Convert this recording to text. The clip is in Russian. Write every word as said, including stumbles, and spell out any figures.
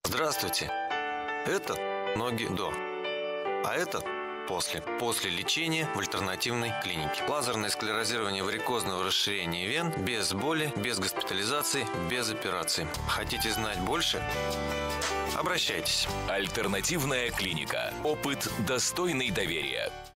Здравствуйте. Это ноги до, а это после. После лечения в альтернативной клинике. Лазерное склерозирование варикозного расширения вен без боли, без госпитализации, без операции. Хотите знать больше? Обращайтесь. Альтернативная клиника. Опыт, достойный доверия.